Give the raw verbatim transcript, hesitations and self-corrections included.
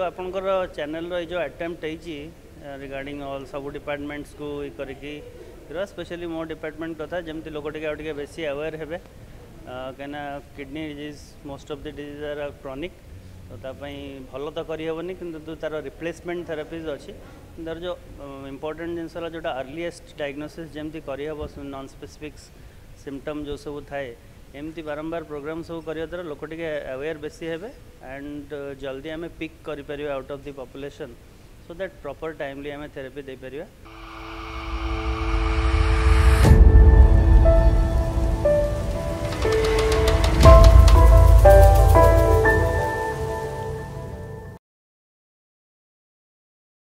आपनकर चैनल रो जो अटेम्प्ट है रिगार्डिंग ऑल सब डिपार्टमेंट्स को करके स्पेशली मो डिपार्टमेंट कथा जमती लोक टे बेसी अवेयर हेबे कहीं kidney disease most of the disease are chronic तो तापाई भल तो करहबनी कि तार रिप्लेसमेंट थेरापीज अच्छी तार जो इम्पोर्टेंट जिनस जोटा अर्लीएस्ट डायग्नोसिस जमती करहब नॉन स्पेसिफिक सिम्पटम जो सब थाए एमती बारंबार प्रोग्राम सब करिया द्वारा लोक टे अवेयर बेसी हेबे एंड जल्दी आम पिक कर out of the population so that proper timely आम थेरेपी दे परिया।